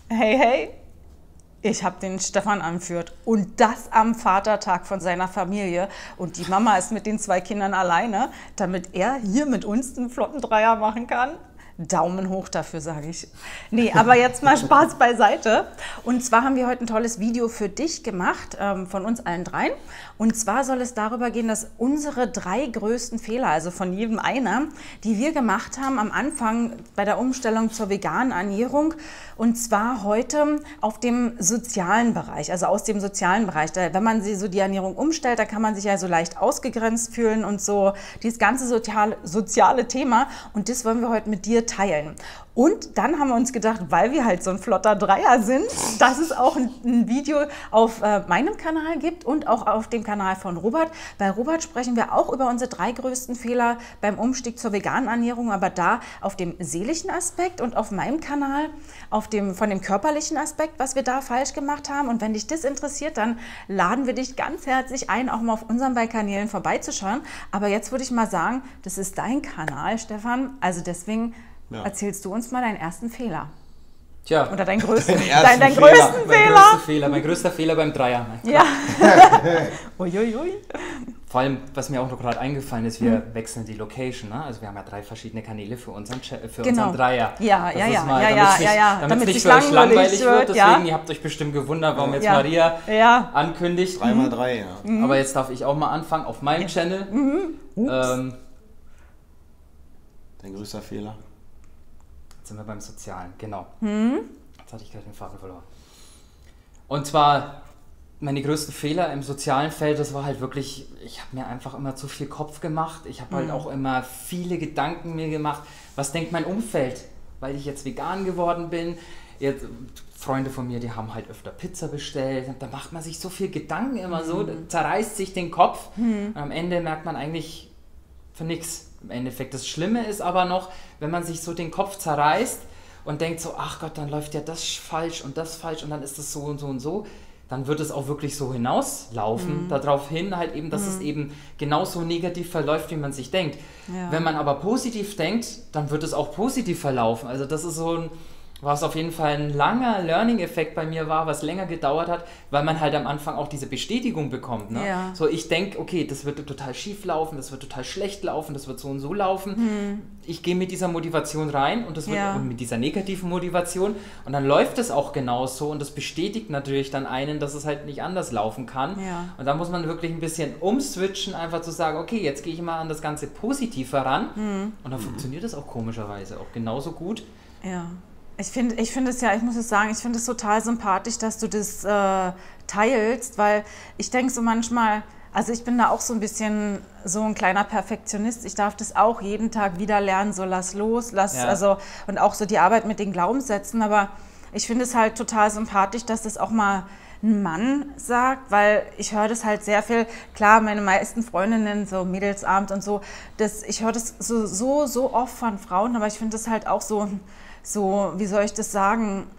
Hey, hey, ich habe den Stefan angeführt und das am Vatertag von seiner Familie und die Mama ist mit den 2 Kindern alleine, damit er hier mit uns einen flotten Dreier machen kann. Daumen hoch dafür, sage ich. Nee, aber jetzt mal Spaß beiseite. Und zwar haben wir heute ein tolles Video für dich gemacht, von uns allen dreien. Und zwar soll es darüber gehen, dass unsere 3 größten Fehler, also von jedem einer, die wir gemacht haben am Anfang bei der Umstellung zur veganen Ernährung. Und zwar heute auf dem sozialen Bereich, also aus dem sozialen Bereich. Da, wenn man so die Ernährung umstellt, da kann man sich ja so leicht ausgegrenzt fühlen und so dieses ganze soziale Thema. Und das wollen wir heute mit dir teilen. Und dann haben wir uns gedacht, weil wir halt so ein flotter Dreier sind, dass es auch ein Video auf meinem Kanal gibt und auch auf dem Kanal von Robert. Bei Robert sprechen wir auch über unsere 3 größten Fehler beim Umstieg zur veganen Ernährung, aber da auf dem seelischen Aspekt und auf meinem Kanal von dem körperlichen Aspekt, was wir da falsch gemacht haben. Und wenn dich das interessiert, dann laden wir dich ganz herzlich ein, auch mal auf unseren beiden Kanälen vorbeizuschauen. Aber jetzt würde ich mal sagen, das ist dein Kanal, Stefan, also deswegen erzählst du uns mal deinen ersten Fehler. Tja. Oder deinen größten, deinen größten Fehler. Mein größter Fehler beim Dreier. Ja. Uiuiui. Vor allem, was mir auch noch gerade eingefallen ist, wir wechseln die Location. Ne? Also wir haben ja 3 verschiedene Kanäle für unseren Dreier. Damit es nicht für euch langweilig wird. Deswegen, ihr habt euch bestimmt gewundert, warum jetzt Maria ankündigt. 3x3, ja. Aber jetzt darf ich auch mal anfangen auf meinem Channel. Dein größter Fehler? Jetzt sind wir beim Sozialen, genau. Jetzt hatte ich gerade den Faden verloren. Und zwar, meine größten Fehler im sozialen Feld, das war halt wirklich, ich habe mir einfach immer zu viel Kopf gemacht. Ich habe halt auch immer viele Gedanken mir gemacht. Was denkt mein Umfeld, weil ich jetzt vegan geworden bin? Jetzt, Freunde von mir, die haben halt öfter Pizza bestellt. Da macht man sich so viel Gedanken immer so, zerreißt sich den Kopf. Und am Ende merkt man eigentlich für nichts. Im Endeffekt. Das Schlimme ist aber noch, wenn man sich so den Kopf zerreißt und denkt so, ach Gott, dann läuft ja das falsch und dann ist das so und so und so, dann wird es auch wirklich so hinauslaufen, darauf hin halt eben, dass es eben genauso negativ verläuft, wie man sich denkt. Ja. Wenn man aber positiv denkt, dann wird es auch positiv verlaufen. Also das ist so ein, was auf jeden Fall ein langer Learning-Effekt bei mir war, was länger gedauert hat, weil man halt am Anfang auch diese Bestätigung bekommt. Ne? Ja. So, ich denke, okay, das wird total schief laufen, das wird total schlecht laufen, das wird so und so laufen. Ich gehe mit dieser Motivation rein und und mit dieser negativen Motivation und dann läuft es auch genauso und das bestätigt natürlich dann einen, dass es halt nicht anders laufen kann. Ja. Und da muss man wirklich ein bisschen umswitchen, einfach zu sagen, okay, jetzt gehe ich mal an das Ganze positiv heran und dann funktioniert das auch komischerweise auch genauso gut. Ja. Ich finde es ja, ich muss es sagen, ich finde es total sympathisch, dass du das teilst, weil ich denke so manchmal, also ich bin da auch so ein bisschen so ein kleiner Perfektionist, ich darf das auch jeden Tag wieder lernen, so lass los, also und auch so die Arbeit mit den Glaubenssätzen, aber ich finde es halt total sympathisch, dass das auch mal ein Mann sagt, weil ich höre das halt sehr viel, klar, meine meisten Freundinnen, so Mädelsabend und so, ich höre das so oft von Frauen, aber ich finde das halt auch so, wie soll ich das sagen,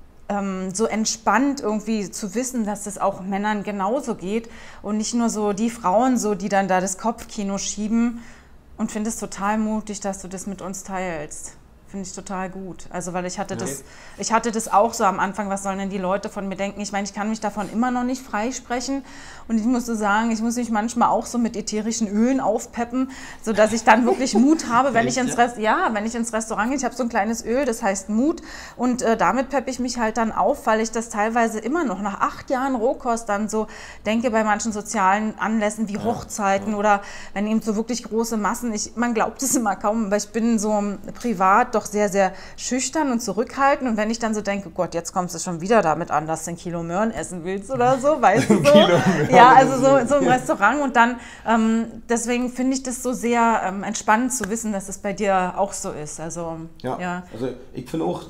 so entspannt irgendwie zu wissen, dass das auch Männern genauso geht und nicht nur so die Frauen, so die dann da das Kopfkino schieben, und finde es total mutig, dass du das mit uns teilst. Finde ich total gut. Also, weil ich hatte das auch so am Anfang, was sollen denn die Leute von mir denken? Ich meine, ich kann mich davon immer noch nicht freisprechen. Und ich muss so sagen, ich muss mich manchmal auch so mit ätherischen Ölen aufpeppen, sodass ich dann wirklich Mut habe, wenn ich ins Restaurant gehe. Ich habe so ein kleines Öl, das heißt Mut. Und damit peppe ich mich halt dann auf, weil ich das teilweise immer noch nach 8 Jahren Rohkost dann so denke bei manchen sozialen Anlässen wie Hochzeiten oder wenn eben so wirklich große Massen. Man glaubt es immer kaum, weil ich bin so privat doch sehr, sehr schüchtern und zurückhaltend. Und wenn ich dann so denke, Gott, jetzt kommst du schon wieder damit an, dass du ein Kilo Möhren essen willst oder so, weißt du so. Ja, also so im Restaurant. Und dann, deswegen finde ich das so sehr entspannend zu wissen, dass es bei dir auch so ist. Also, also ich finde auch,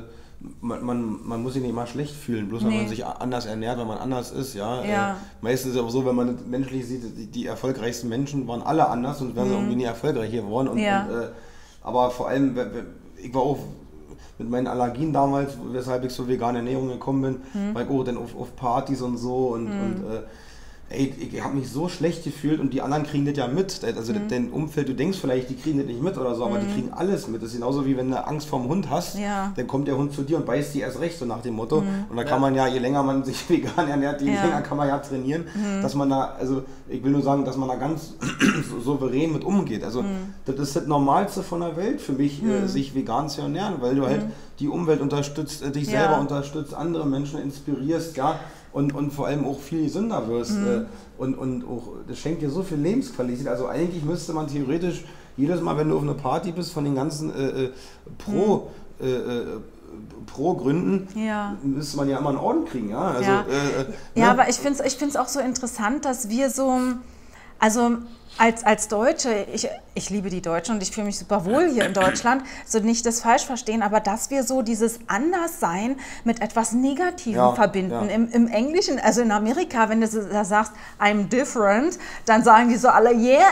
man muss sich nicht immer schlecht fühlen, bloß wenn man sich anders ernährt, wenn man anders ist. Meistens ist es auch so, wenn man menschlich sieht, die erfolgreichsten Menschen waren alle anders und wären sie irgendwie nie erfolgreich geworden. Aber vor allem, ich war auch mit meinen Allergien damals, weshalb ich zur veganen Ernährung gekommen bin, war ich auch dann auf Partys und so und ey, ich habe mich so schlecht gefühlt und die anderen kriegen das ja mit. Also dein Umfeld, du denkst vielleicht, die kriegen das nicht mit oder so, aber die kriegen alles mit. Das ist genauso wie wenn du Angst vorm Hund hast, dann kommt der Hund zu dir und beißt die erst recht, so nach dem Motto. Und da kann man ja, je länger man sich vegan ernährt, je länger kann man ja trainieren, dass man da, also ich will nur sagen, dass man da ganz souverän mit umgeht. Also das ist das Normalste von der Welt für mich, sich vegan zu ernähren, weil du halt die Umwelt unterstützt, dich selber unterstützt, andere Menschen inspirierst, ja, und vor allem auch viel gesünder wirst. Und auch, das schenkt dir so viel Lebensqualität. Also eigentlich müsste man theoretisch jedes Mal, wenn du auf eine Party bist, von den ganzen Pro-Gründen, müsste man ja immer einen Orden kriegen. Ja, also, ne? Aber ich finde es auch so interessant, dass wir so, also als Deutsche, ich liebe die Deutschen und ich fühle mich super wohl hier in Deutschland, so nicht das falsch verstehen, aber dass wir so dieses Anderssein mit etwas Negativem verbinden. Im Englischen, also in Amerika, wenn du da sagst, I'm different, dann sagen die so alle, yeah,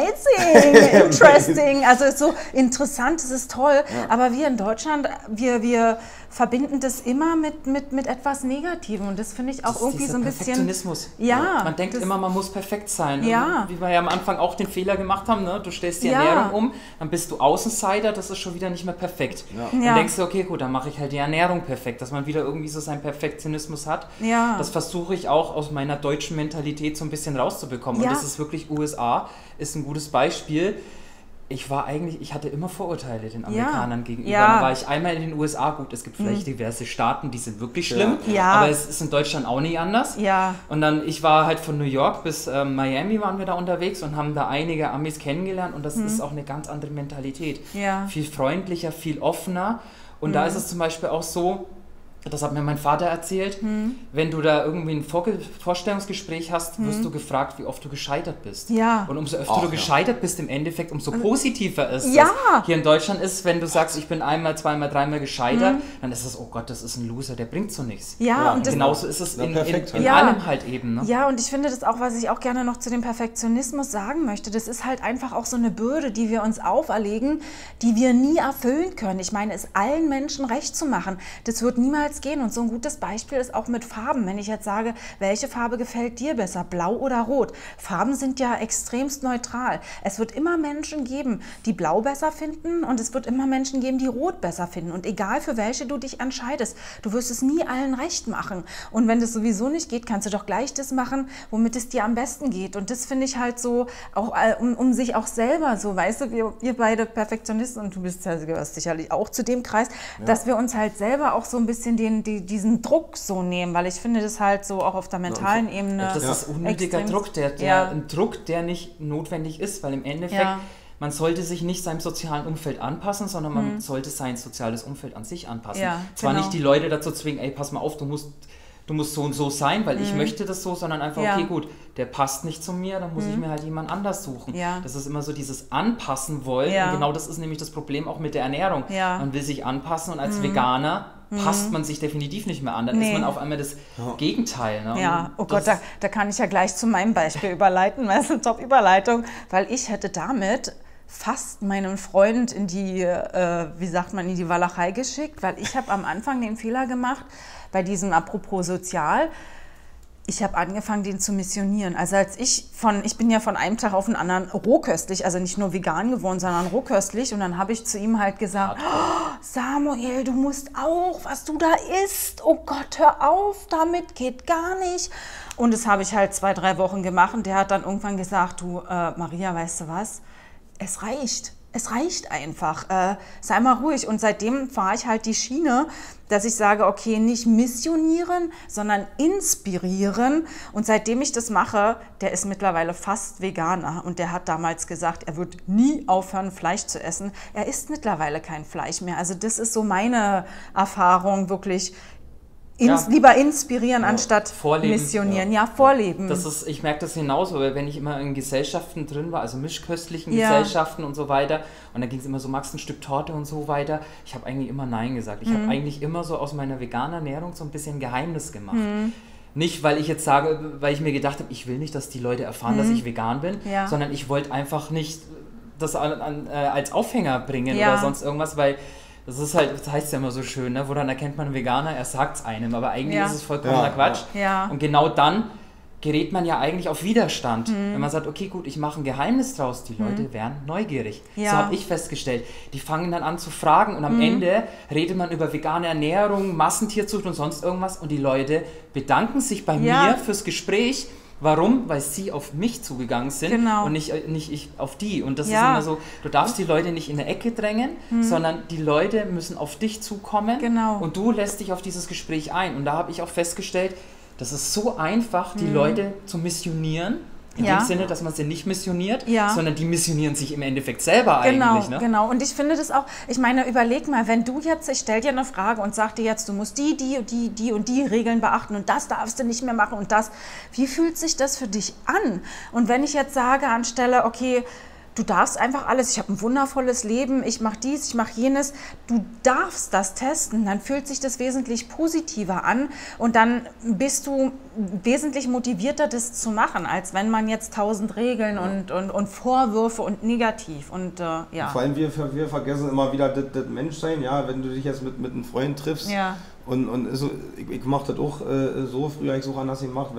amazing, interesting, also es ist so interessant, es ist toll, aber wir in Deutschland, wir verbinden das immer mit etwas Negativem und das finde ich auch das irgendwie so ein bisschen... Perfektionismus. Man denkt immer, man muss perfekt sein. Wie wir ja am Anfang auch den Fehler gemacht haben, ne? Du stellst die Ernährung um, dann bist du Außenseiter, das ist schon wieder nicht mehr perfekt. Dann denkst du, okay, gut, dann mache ich halt die Ernährung perfekt, dass man wieder irgendwie so seinen Perfektionismus hat. Das versuche ich auch aus meiner deutschen Mentalität so ein bisschen rauszubekommen. Und das ist wirklich, USA ist ein gutes Beispiel. Ich hatte immer Vorurteile den Amerikanern gegenüber. Dann war ich einmal in den USA, gut, es gibt vielleicht diverse Staaten, die sind wirklich schlimm, aber es ist in Deutschland auch nicht anders. Und dann, ich war halt von New York bis Miami waren wir da unterwegs und haben da einige Amis kennengelernt und das ist auch eine ganz andere Mentalität. Viel freundlicher, viel offener und da ist es zum Beispiel auch so, das hat mir mein Vater erzählt, wenn du da irgendwie ein Vorstellungsgespräch hast, wirst du gefragt, wie oft du gescheitert bist. Und umso öfter du gescheitert bist im Endeffekt, umso positiver ist es. Hier in Deutschland ist, wenn du sagst, ich bin einmal, zweimal, dreimal gescheitert, dann ist es, oh Gott, das ist ein Loser, der bringt so nichts. Und genauso ist es in allem halt eben. Ne? Ja, und ich finde das auch, was ich auch gerne noch zu dem Perfektionismus sagen möchte, das ist halt einfach auch so eine Bürde, die wir uns auferlegen, die wir nie erfüllen können. Ich meine, es allen Menschen recht zu machen, das wird niemals gehen. Und so ein gutes Beispiel ist auch mit Farben. Wenn ich jetzt sage, welche Farbe gefällt dir besser, blau oder rot? Farben sind ja extremst neutral. Es wird immer Menschen geben, die blau besser finden und es wird immer Menschen geben, die rot besser finden. Und egal für welche du dich entscheidest, du wirst es nie allen recht machen. Und wenn das sowieso nicht geht, kannst du doch gleich das machen, womit es dir am besten geht. Und das finde ich halt so, auch um sich auch selber so, weißt du, wir beide Perfektionisten und du gehörst sicherlich auch zu dem Kreis, dass wir uns halt selber auch so ein bisschen diesen Druck so nehmen, weil ich finde das halt so auch auf der mentalen Ebene. Das ist unnötiger Druck, ein Druck, der nicht notwendig ist, weil im Endeffekt man sollte sich nicht seinem sozialen Umfeld anpassen, sondern man sollte sein soziales Umfeld an sich anpassen. Zwar nicht die Leute dazu zwingen, ey, pass mal auf, du musst so und so sein, weil ich möchte das so, sondern einfach, okay, gut, der passt nicht zu mir, dann muss ich mir halt jemand anders suchen. Das ist immer so dieses Anpassen wollen und genau das ist nämlich das Problem auch mit der Ernährung. Man will sich anpassen und als Veganer passt man sich definitiv nicht mehr an, dann ist man auf einmal das Gegenteil. Ne? Oh Gott, da kann ich ja gleich zu meinem Beispiel überleiten, weil es ist eine Top-Überleitung, weil ich hätte damit fast meinen Freund in die, in die Walachei geschickt, weil ich habe am Anfang den Fehler gemacht, bei diesem apropos sozial, ich habe angefangen, den zu missionieren. Also ich bin ja von einem Tag auf den anderen rohköstlich, also nicht nur vegan geworden, sondern rohköstlich. Und dann habe ich zu ihm halt gesagt, oh, Samuel, du musst auch, was du da isst, oh Gott, hör auf, damit geht gar nicht. Und das habe ich halt 2-3 Wochen gemacht und der hat dann irgendwann gesagt, du Maria, weißt du was, es reicht. Es reicht einfach, sei mal ruhig. Und seitdem fahre ich halt die Schiene, dass ich sage, okay, nicht missionieren, sondern inspirieren. Und seitdem ich das mache, der ist mittlerweile fast Veganer. Und der hat damals gesagt, er wird nie aufhören, Fleisch zu essen. Er isst mittlerweile kein Fleisch mehr. Also das ist so meine Erfahrung, wirklich lieber inspirieren, anstatt vorleben. Missionieren. Vorleben. Ich merke das genauso, weil wenn ich immer in Gesellschaften drin war, also mischköstlichen Gesellschaften und so weiter, und da ging es immer so, magst du ein Stück Torte und so weiter, ich habe eigentlich immer Nein gesagt. Ich habe eigentlich immer so aus meiner veganen Ernährung so ein bisschen Geheimnis gemacht. Nicht, weil ich jetzt sage, weil ich mir gedacht habe, ich will nicht, dass die Leute erfahren, dass ich vegan bin, sondern ich wollte einfach nicht das als Aufhänger bringen oder sonst irgendwas, weil das ist halt, das heißt ja immer so schön, ne? Woran erkennt man einen Veganer? Er sagt es einem, aber eigentlich ist es vollkommener Quatsch. Und genau dann gerät man ja eigentlich auf Widerstand. Wenn man sagt, okay, gut, ich mache ein Geheimnis draus, die Leute werden neugierig. Ja. So habe ich festgestellt. Die fangen dann an zu fragen und am Ende redet man über vegane Ernährung, Massentierzucht und sonst irgendwas und die Leute bedanken sich bei mir fürs Gespräch. Warum? Weil sie auf mich zugegangen sind und nicht ich auf die. Und das ist immer so, du darfst die Leute nicht in eine Ecke drängen, sondern die Leute müssen auf dich zukommen und du lässt dich auf dieses Gespräch ein. Und da habe ich auch festgestellt, das ist so einfach, die Leute zu missionieren, in dem Sinne, dass man sie nicht missioniert, sondern die missionieren sich im Endeffekt selber eigentlich. Ne? Genau. Und ich finde das auch, ich meine, überleg mal, wenn du jetzt, ich stelle dir eine Frage und sag dir jetzt, du musst die und die Regeln beachten und das darfst du nicht mehr machen und das, wie fühlt sich das für dich an? Und wenn ich jetzt sage anstelle, okay, du darfst einfach alles, ich habe ein wundervolles Leben, ich mache dies, ich mache jenes, du darfst das testen, dann fühlt sich das wesentlich positiver an und dann bist du wesentlich motivierter, das zu machen, als wenn man jetzt 1000 Regeln und Vorwürfe und negativ und Vor allem wir vergessen immer wieder das Menschsein, wenn du dich jetzt mit einem Freund triffst und so, ich mache das auch so, früher habe ich es auch anders gemacht,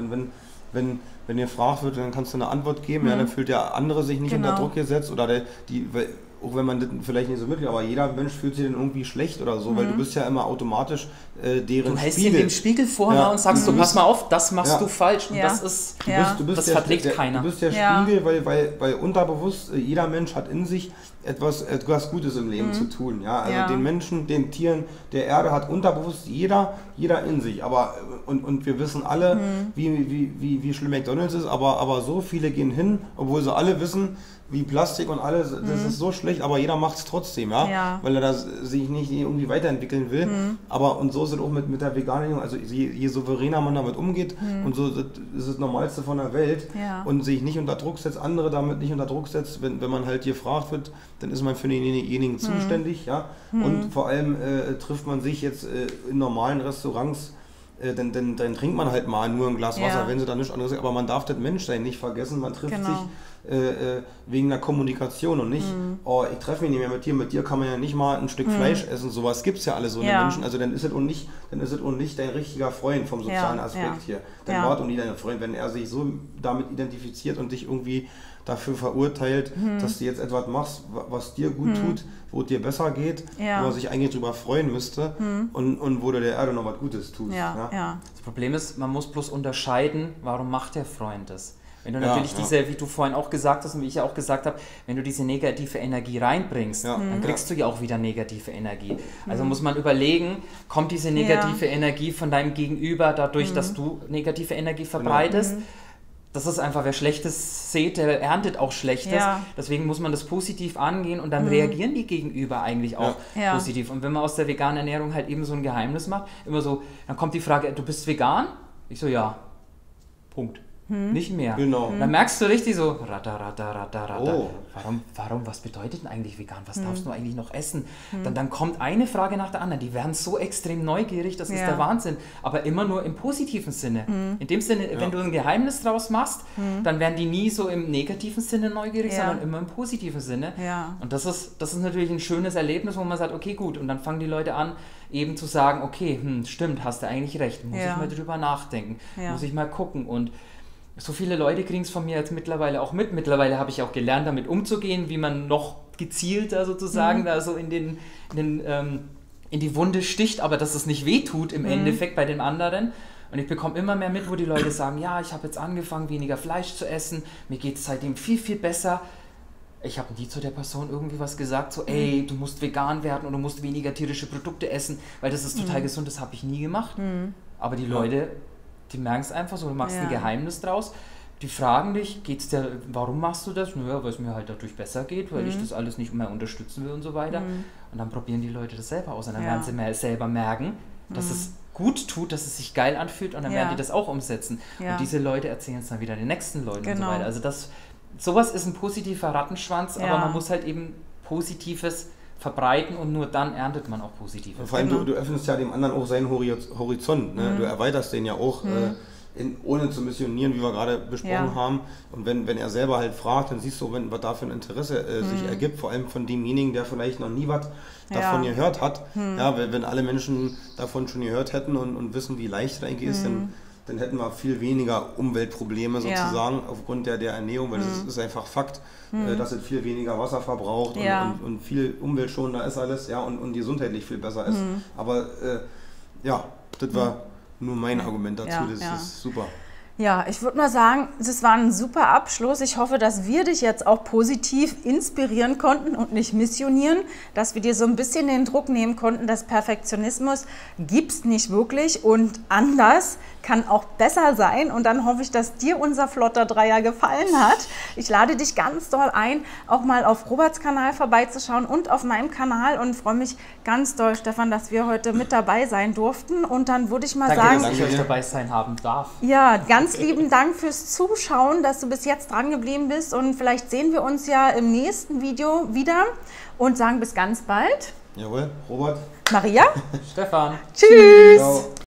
wenn dir gefragt wird, dann kannst du eine Antwort geben, dann fühlt der andere sich nicht unter Druck gesetzt oder auch wenn man das vielleicht nicht so mitkriegt, aber jeder Mensch fühlt sich dann irgendwie schlecht oder so, weil du bist ja immer automatisch deren Spiegel. Du hältst dir den Spiegel vor und sagst, pass mal auf, das machst du falsch und das ist, das verträgt keiner. Du bist der Spiegel, weil unterbewusst jeder Mensch hat in sich etwas Gutes im Leben zu tun. Also den Menschen, den Tieren, der Erde hat unterbewusst jeder in sich. Aber und wir wissen alle, wie schlimm McDonald's ist, aber so viele gehen hin, obwohl sie alle wissen, wie Plastik und alles, das ist so schlecht, aber jeder macht es trotzdem, weil er sich nicht irgendwie weiterentwickeln will. Aber und so ist es auch mit der Veganen, also je souveräner man damit umgeht und so ist das Normalste von der Welt und sich nicht unter Druck setzt, andere damit nicht unter Druck setzt, wenn man halt gefragt wird, dann ist man für denjenigen zuständig, und vor allem trifft man sich jetzt in normalen Restaurants, dann trinkt man halt mal nur ein Glas Wasser, wenn sie da nichts anderes sagen, aber man darf das Menschsein nicht vergessen, man trifft sich wegen der Kommunikation und nicht, ich treffe mich nicht mehr mit dir kann man ja nicht mal ein Stück Fleisch essen, sowas gibt es ja alle so eine Menschen, also dann ist es auch nicht dein richtiger Freund vom sozialen Aspekt hier, dann war es auch nie dein Freund, wenn er sich so damit identifiziert und dich irgendwie dafür verurteilt, dass du jetzt etwas machst, was dir gut tut, wo es dir besser geht, wo man sich eigentlich drüber freuen müsste und wo du der Erde noch was Gutes tust. Das Problem ist, man muss bloß unterscheiden, warum macht der Freund das? Wenn du natürlich wie du vorhin auch gesagt hast und wie ich ja auch gesagt habe, wenn du diese negative Energie reinbringst, dann kriegst du ja auch wieder negative Energie. Also muss man überlegen, kommt diese negative Energie von deinem Gegenüber dadurch, dass du negative Energie verbreitest? Das ist einfach, wer Schlechtes sät, der erntet auch Schlechtes. Deswegen muss man das positiv angehen und dann reagieren die Gegenüber eigentlich auch positiv. Und wenn man aus der veganen Ernährung halt eben so ein Geheimnis macht, immer so, dann kommt die Frage, du bist vegan? Ich so, ja. Punkt. Nicht mehr. Genau. Dann merkst du richtig so, warum, was bedeutet denn eigentlich vegan? Was darfst du eigentlich noch essen? Dann kommt eine Frage nach der anderen. Die werden so extrem neugierig, das ist der Wahnsinn. Aber immer nur im positiven Sinne. In dem Sinne, wenn du ein Geheimnis draus machst, dann werden die nie so im negativen Sinne neugierig, sondern immer im positiven Sinne. Und das ist natürlich ein schönes Erlebnis, wo man sagt, okay, gut. Und dann fangen die Leute an, eben zu sagen, okay, stimmt, hast du eigentlich recht. Muss ich mal drüber nachdenken. Muss ich mal gucken. Und so viele Leute kriegen es von mir jetzt mittlerweile auch mit. Mittlerweile habe ich auch gelernt, damit umzugehen, wie man noch gezielter sozusagen da so in die Wunde sticht, aber dass es nicht wehtut im Endeffekt bei den anderen. Und ich bekomme immer mehr mit, wo die Leute sagen, ja, ich habe jetzt angefangen, weniger Fleisch zu essen, mir geht es seitdem viel, viel besser. Ich habe nie zu der Person irgendwie was gesagt, so, ey, du musst vegan werden und du musst weniger tierische Produkte essen, weil das ist total gesund, das habe ich nie gemacht. Aber die Leute, die merken es einfach so, du machst ein Geheimnis draus. Die fragen dich, warum machst du das? Naja, weil es mir halt dadurch besser geht, weil ich das alles nicht mehr unterstützen will und so weiter. Und dann probieren die Leute das selber aus und dann werden sie selber merken, dass es gut tut, dass es sich geil anfühlt und dann werden die das auch umsetzen. Und diese Leute erzählen es dann wieder den nächsten Leuten und so weiter. Also sowas ist ein positiver Rattenschwanz, aber man muss halt eben Positives verbreiten und nur dann erntet man auch Positives. Und vor allem, du öffnest ja dem anderen auch seinen Horizont, ne? Du erweiterst den ja auch, ohne zu missionieren, wie wir gerade besprochen haben. Und wenn er selber halt fragt, dann siehst du, was da für ein Interesse sich ergibt, vor allem von demjenigen, der vielleicht noch nie was davon gehört hat. Ja, wenn alle Menschen davon schon gehört hätten und wissen, wie leicht es eigentlich ist, dann hätten wir viel weniger Umweltprobleme sozusagen aufgrund der Ernährung, weil das ist einfach Fakt, dass es viel weniger Wasser verbraucht und viel umweltschonender ist alles, ja, und gesundheitlich viel besser ist. Aber ja, das war nur mein Argument dazu, das ist super. Ja, ich würde mal sagen, das war ein super Abschluss. Ich hoffe, dass wir dich jetzt auch positiv inspirieren konnten und nicht missionieren, dass wir dir so ein bisschen den Druck nehmen konnten, dass Perfektionismus gibt es nicht wirklich und anders kann auch besser sein. Und dann hoffe ich, dass dir unser flotter Dreier gefallen hat. Ich lade dich ganz doll ein, auch mal auf Roberts Kanal vorbeizuschauen und auf meinem Kanal und freue mich ganz doll, Stefan, dass wir heute mit dabei sein durften. Und dann würde ich mal sagen, dass ich euch dabei sein haben darf. Ja, ganz lieben Dank fürs Zuschauen, dass du bis jetzt dran geblieben bist und vielleicht sehen wir uns ja im nächsten Video wieder und sagen bis ganz bald. Jawohl, Robert. Maria. Stefan. Tschüss. Ciao.